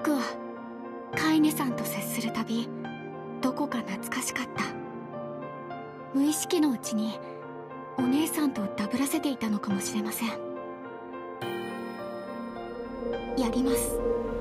僕はカイネさんと接するたびどこか懐かしかった。無意識のうちにお姉さんとダブらせていたのかもしれません。やります。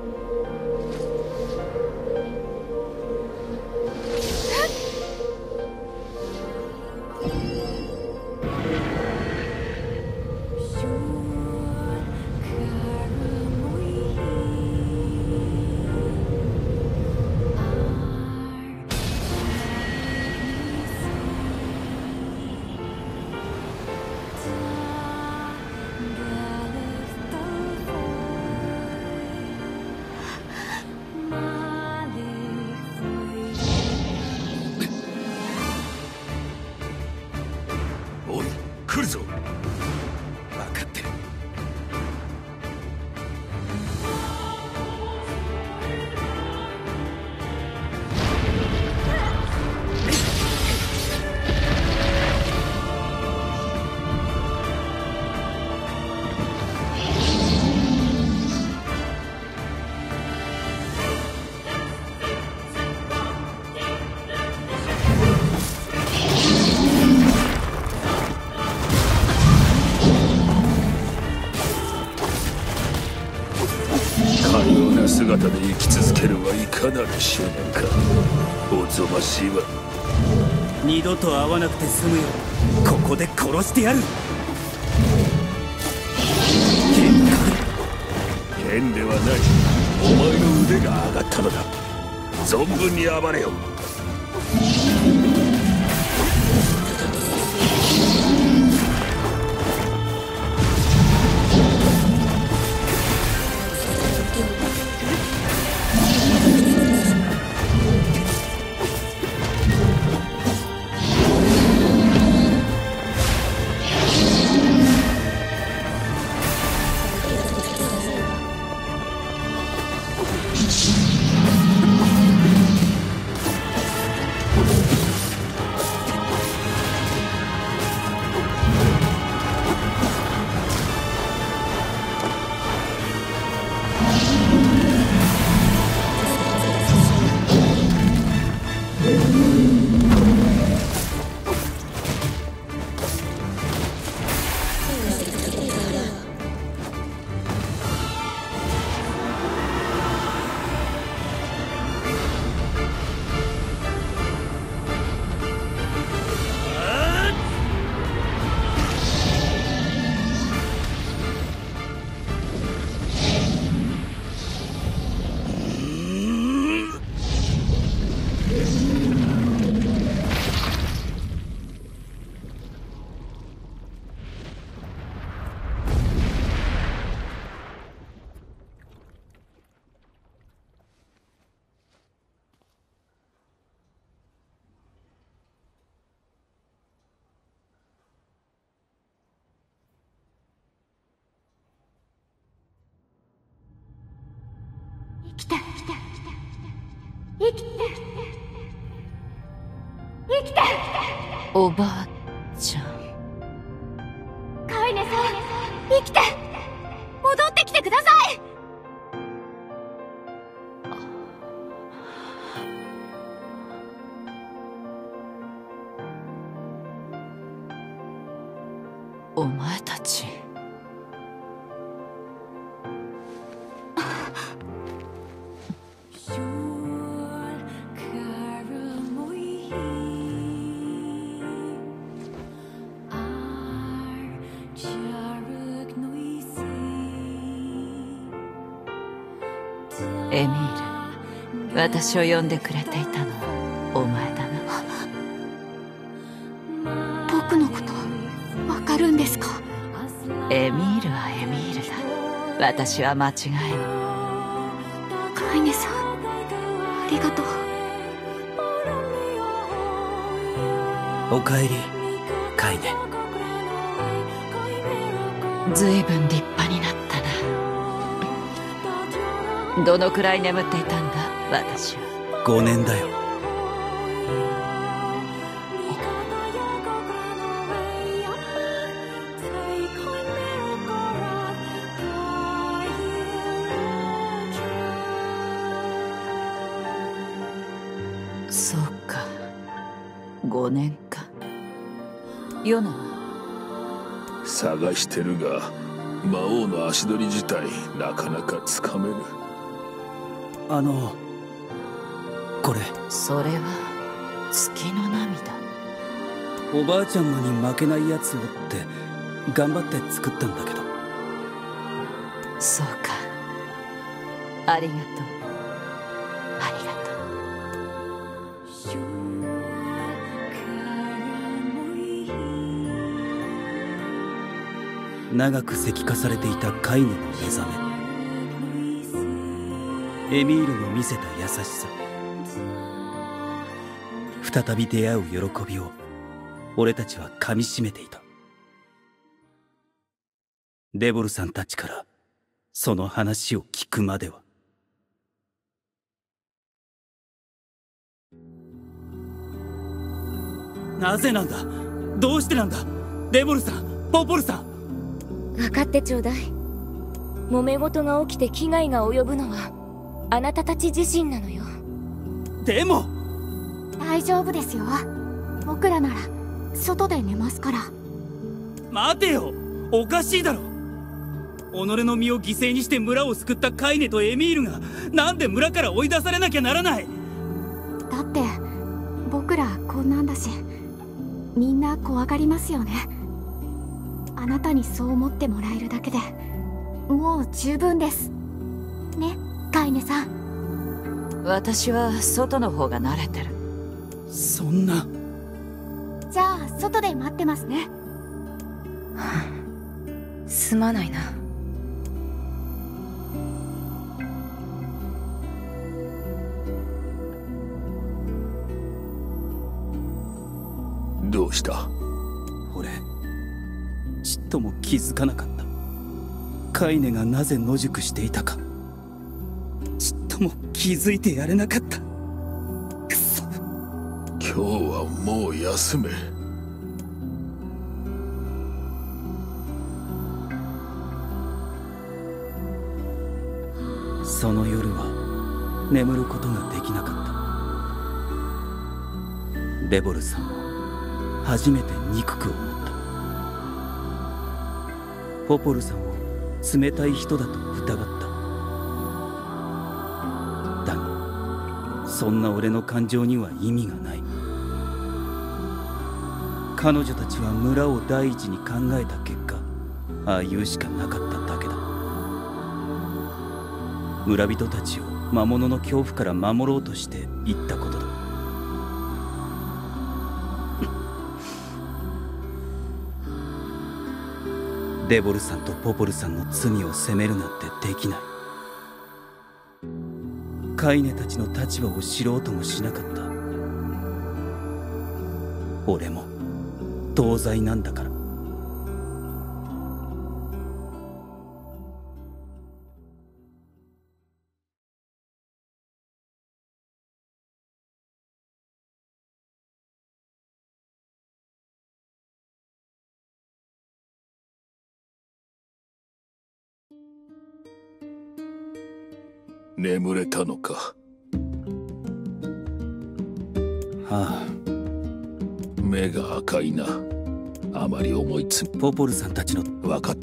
来るぞ。分かってる。姿で生き続けるはいかなる執念か。おぞましいわ。 二度と会わなくて済むよ。ここで殺してやる。 剣ではない。お前の腕が上がったのだ。存分に暴れよ。 生きて生きて生きて。 おばあちゃん。 カイネさん、生きて戻ってきてください。 お前たち。エミール、私を呼んでくれていたのはお前だな。僕のことわかるんですか？ エミールはエミールだ。私は間違いない。 カイネさん、ありがとう。 おかえり、カイネ。 ずいぶん立派になったな。どのくらい眠っていたんだ、私は。 5年だよ。 5年か。ヨナは探してるが魔王の足取り自体なかなかつかめぬ。 これそれは月の涙。 おばあちゃんのに負けないやつをって頑張って作ったんだけど。 そうか。ありがとう。ありがとう。 長く石化されていたカイネの目覚め、エミールの見せた優しさ、再び出会う喜びを俺たちは噛みしめていた。デボルさんたちからその話を聞くまでは。なぜなんだ、どうしてなんだ、デボルさん、ポポルさん。 分かってちょうだい。揉め事が起きて危害が及ぶのはあなたたち自身なのよ。 でも大丈夫ですよ。僕らなら外で寝ますから。 待てよ、おかしいだろ。己の身を犠牲にして村を救ったカイネとエミールがなんで村から追い出されなきゃならない。 だって僕らこんなんだし、みんな怖がりますよね。あなたにそう思ってもらえるだけでもう十分ですね、カイネさん。 私は外の方が慣れてる。 そんな。 じゃあ外で待ってますね。 すまないな。 どうした？ 俺ちっとも気づかなかった。カイネがなぜ野宿していたかちっとも気づいてやれなかった。くそ。 今日はもう休め。 その夜は眠ることができなかった。デボルさんも初めて憎く思った。ポポルさんを冷たい人だと疑った。だがそんな俺の感情には意味がない。彼女たちは村を第一に考えた結果、ああいうしかなかっただけだ。村人たちを魔物の恐怖から守ろうとして言ったことだ。デボルさんとポポルさんの罪を責めるなんてできない。カイネたちの立場を知ろうともしなかった。俺も同罪なんだから。 眠れたのか？ ああ。 目が赤いな。あまり思いつポポルさんたちの。 分かった。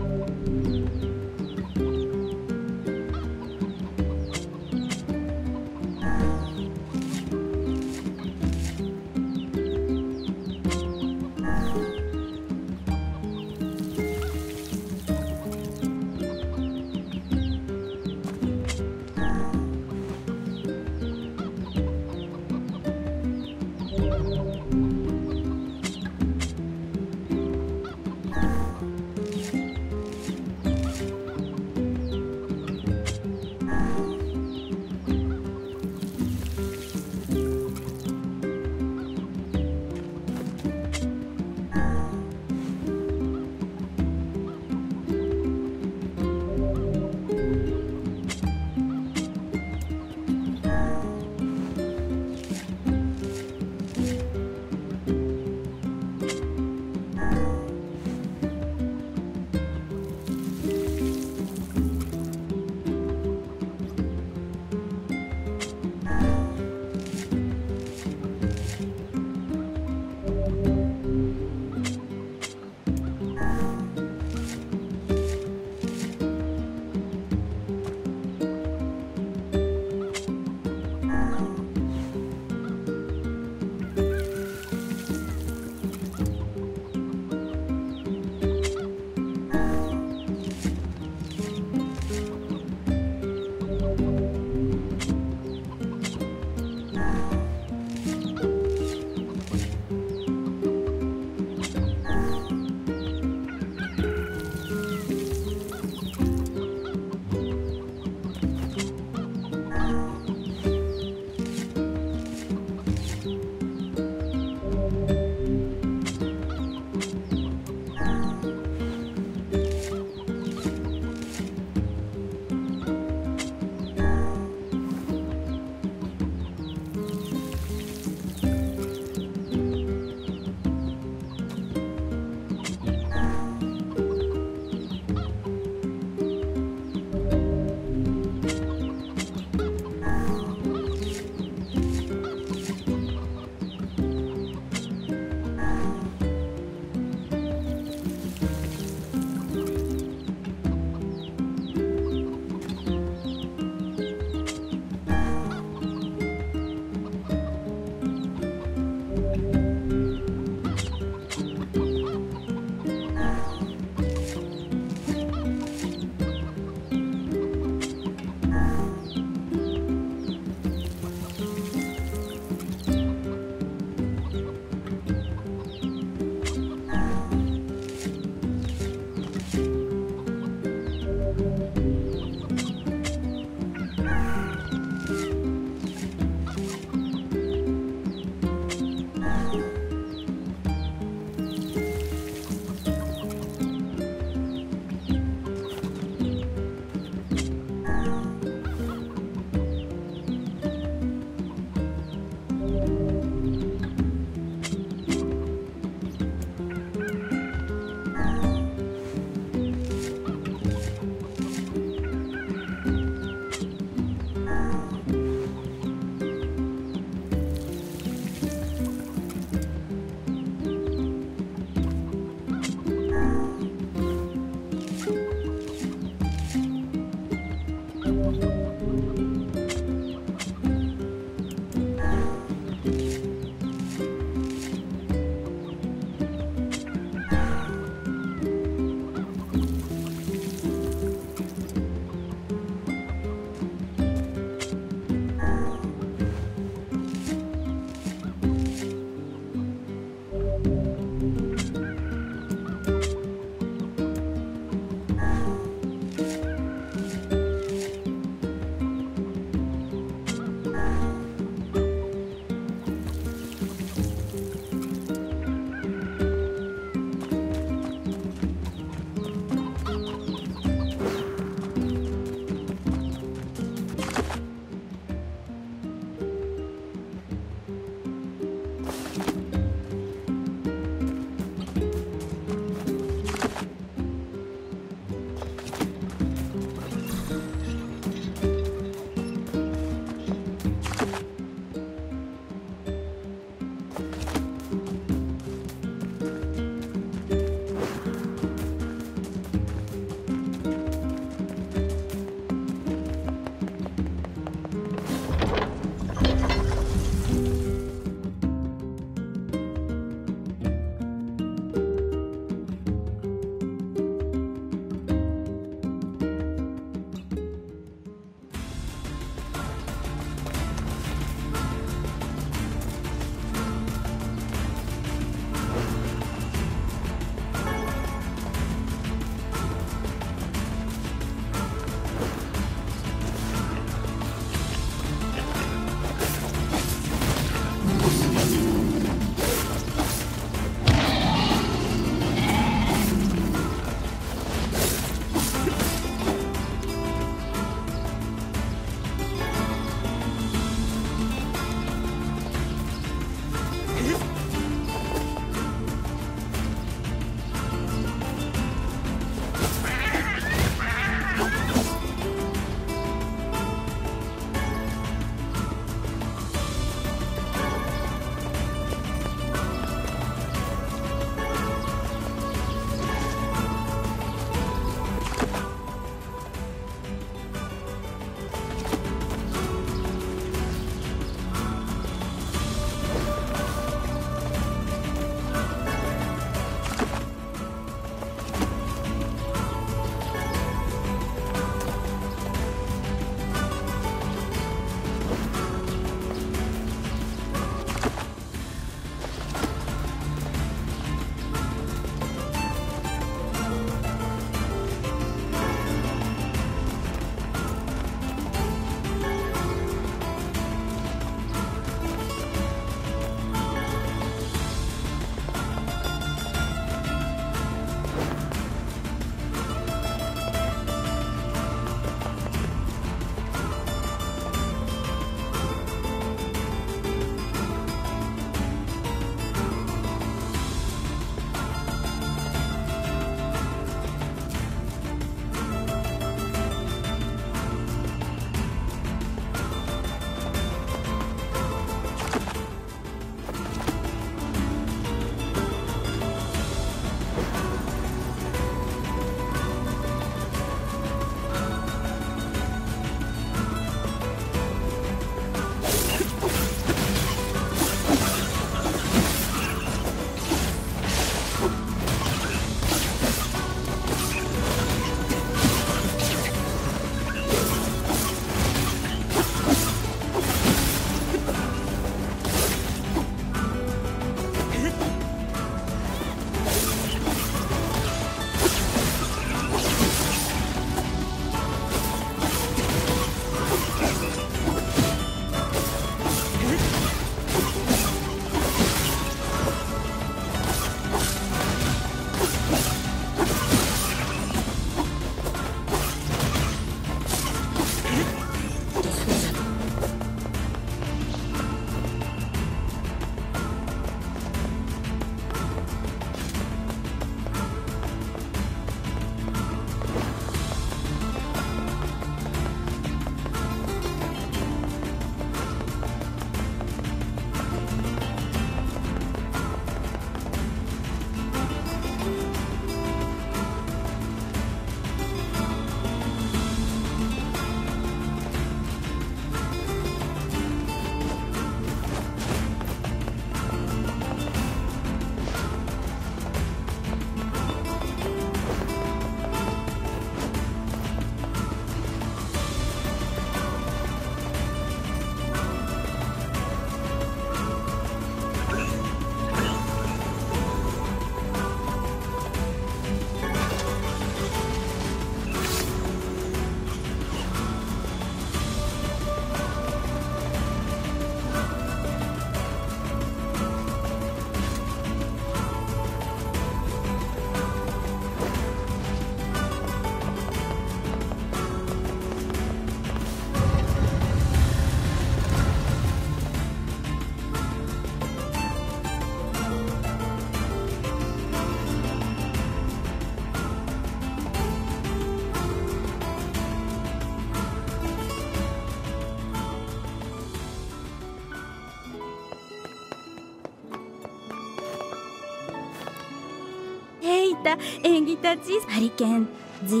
た演技たちハリケーンず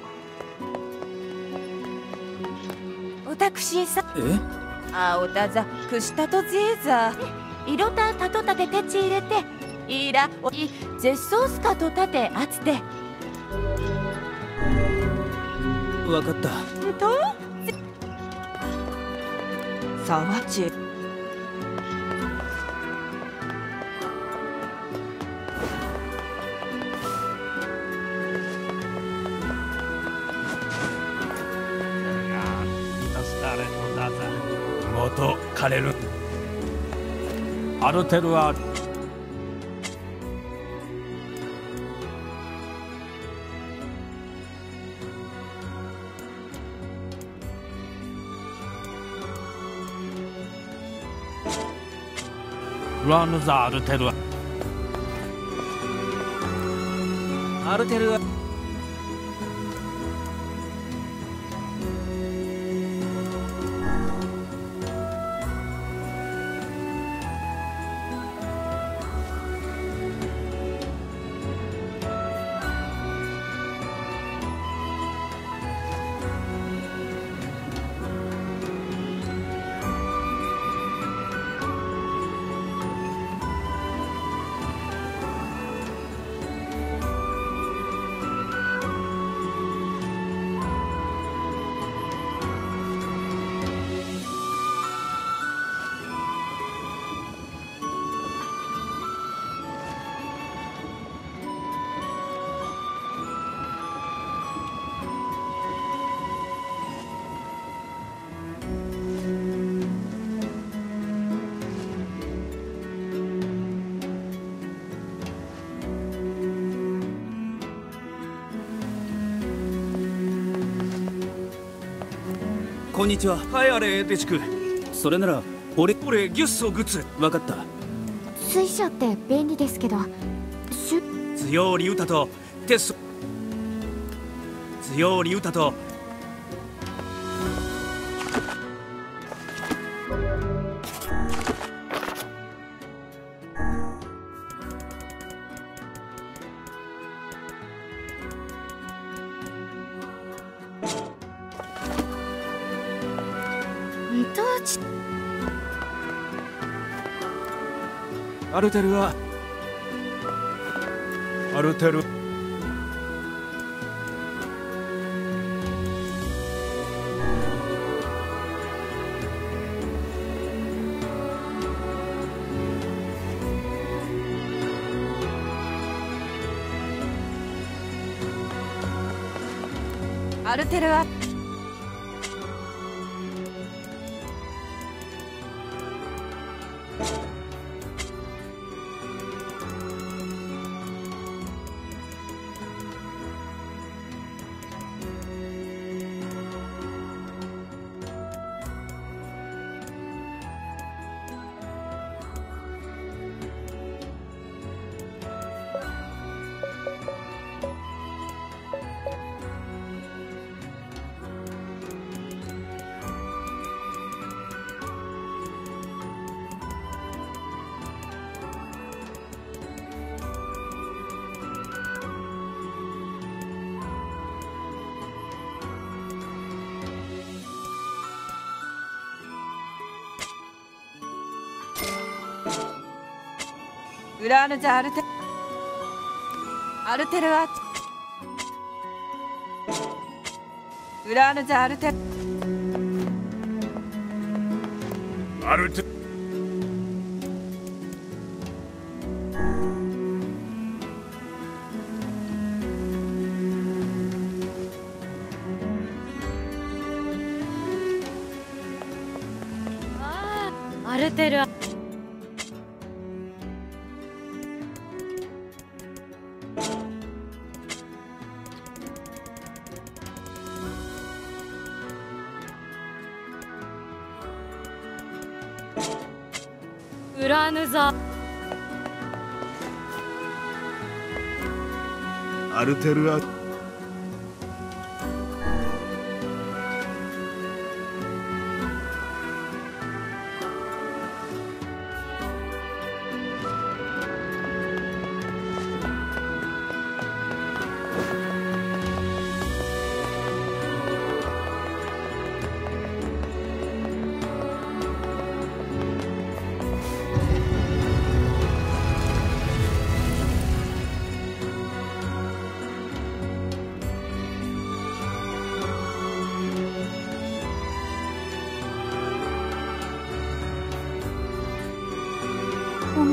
私さえあおたざくしたとぜいざいろたたとたててち入れていらおい絶相すかとたてあつてわかったとさわち元枯れるアルテルはラヌザアルテルはアルテルはこんにちは。 はいあれデチクそれなら俺ギュッソグツわかった。 水車って便利ですけど強リウタとテス強リウタとアルテルはアルテルアルテルはウラーヌザアルテルはウラーヌザアルテアルテアルテルウラヌザアルテルは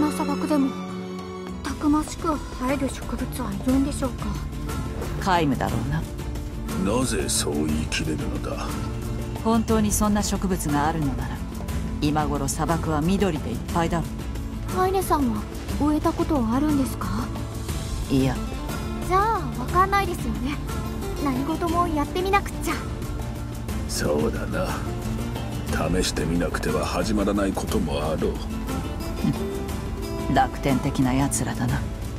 な砂漠でもたくましく生える植物はいるんでしょうか。 皆無だろうな。 なぜそう言い切れるのだ。 本当にそんな植物があるのなら今頃砂漠は緑でいっぱいだろう。 カイネさんは植えたことあるんですか？ いや、 じゃあわかんないですよね。何事もやってみなくっちゃ。 そうだな。試してみなくては始まらないこともあろう。 楽天的なやつらだな。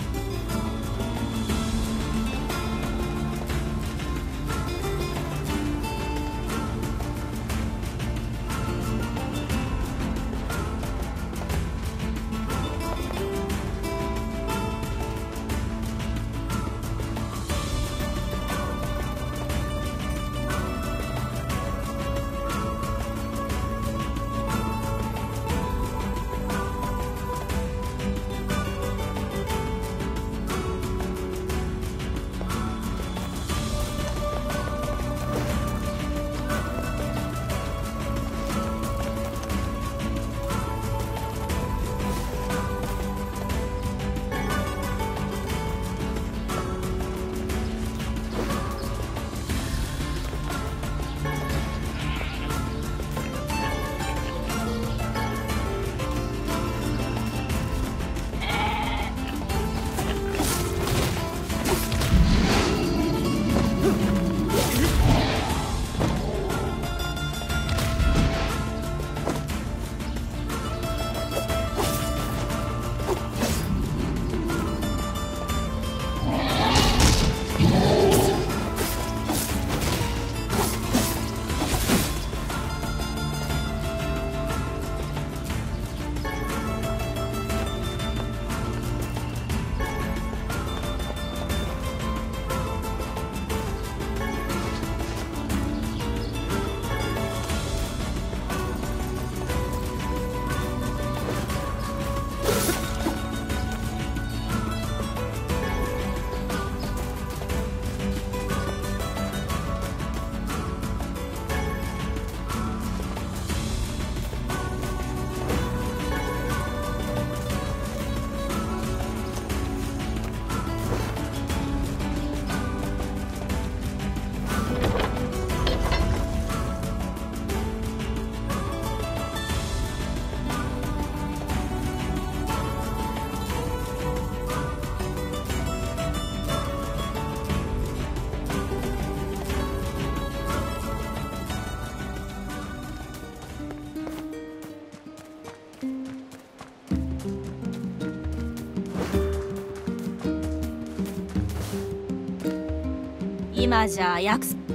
今じゃ約束。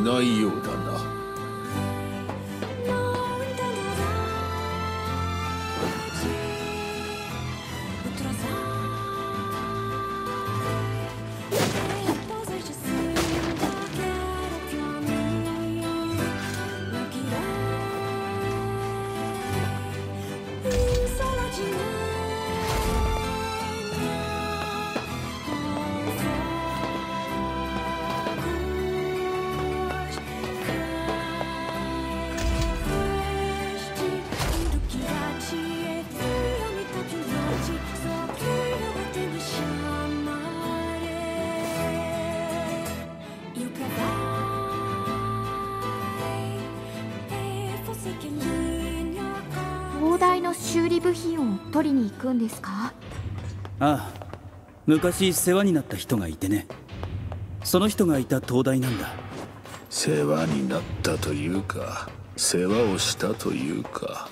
ないようだな。 灯台の修理部品を取りに行くんですか？ ああ、昔世話になった人がいてね。その人がいた灯台なんだ。 世話になったというか、世話をしたというか。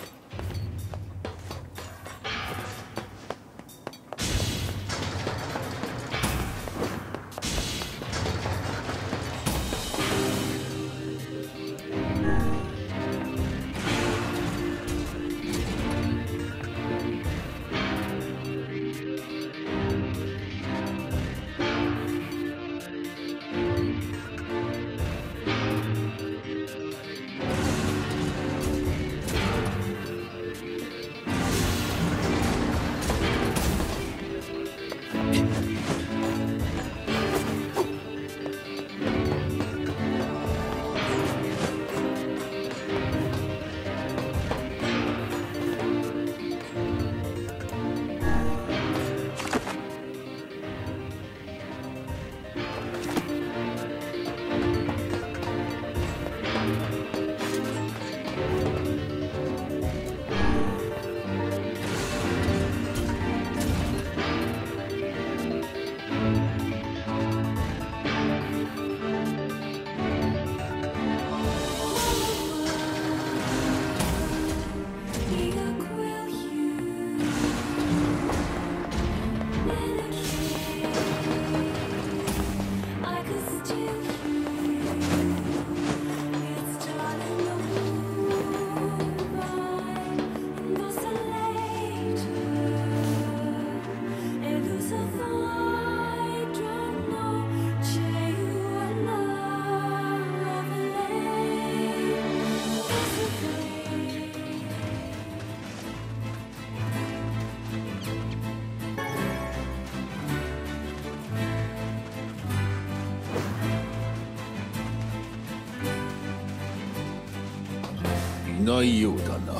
いないようだな。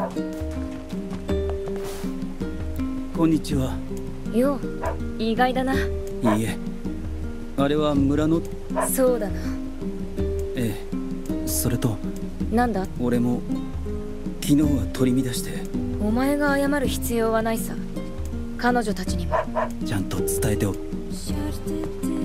こんにちは。 よう、意外だな。 いいえ、あれは村の。 そうだな。 ええ、それとなんだ？ 俺も昨日は取り乱して。 お前が謝る必要はないさ。彼女たちにもちゃんと伝えておく。